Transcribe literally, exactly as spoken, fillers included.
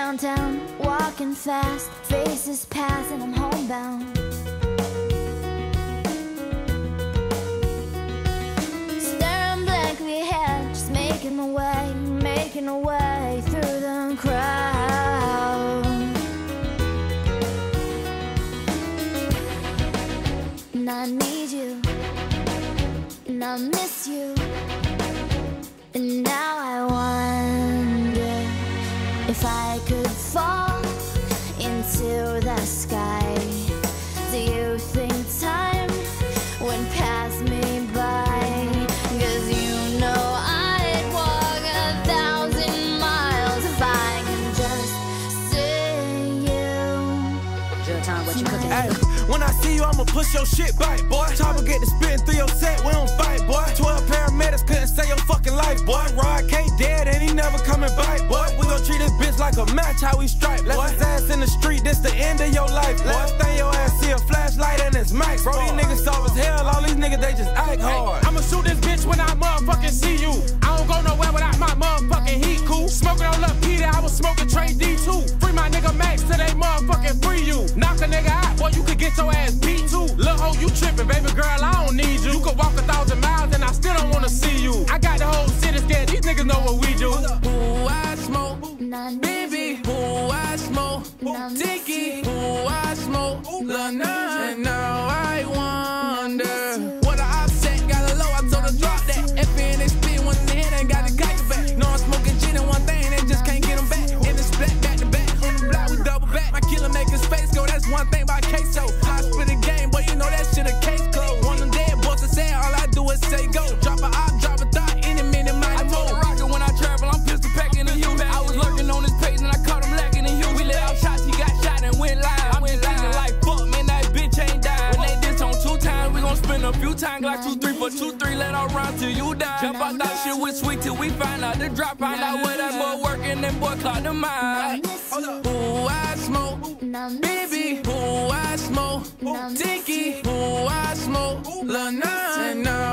downtown, walking fast, faces pass and I'm homebound. Staring blankly ahead, just making my way, making my way through the crowd. And I need you, and I miss you, and now I wonder if I could fall into the sky. Do you think time would pass me by? Cause you know I'd walk a thousand miles if I can just see you. Jill time, what you cooking? Ay, when I see you, I'ma push your shit back, boy. Chopper get to spitting through your set, we don't fight, boy. Twelve paramedics couldn't save your fucking life, boy. Rod K dead and he never coming back, boy. We gon' treat this bitch like a match, how we strike, boy. Left his ass in the street, this the end of your life, boy. Last thing your ass see a flashlight and it's max, bro. These niggas soft as hell, all these niggas they just act hard. I'ma shoot this bitch when I motherfucking see you. I don't go nowhere without my motherfucking heat, cool. Smoking on Lil Peter, I was smoking Trey D too. Free my nigga Max till they motherfucking free you. Knock a nigga out, boy, you could get your ass beat too. Lil' hoe, you trippin', baby girl, I don't need you. You could walk a thousand miles and I still don't wanna see you. I got the whole city scared, these niggas know what we do. Who I smoke, baby, who I smoke, Dicky, who I smoke, Lil' Nas. And now I wonder what I upset, got a low, I told her drop that. F N X P, one in the head, ain't got the cock back. No, I'm smoking gin and one thing, they just can't get them back. And it's black, back to back, on the block, we double back. My killer make his face go, that's one thing about queso. I spit a game, boy, you know that shit a case closed. One of them dead boys that say all I do is say go. Drop a op, drop a thought, any minute, my I told a rocket when I travel, I'm pistol packing the Hugh. I was lurking on his page and I caught him lacking in Hugh. We let out shots, he got shot and went live. I went thinking like, fuck, man, that bitch ain't died. When they diss on two times, we gon' spin a few times like two, three, for two, three, let all run till you die. Jump out that shit with sweet till we find out the drop. Find out where that boy working, then boy clock the mind. Who I smoke, baby, who I smoke, Dicky, who I smoke, Lil' Nas. And now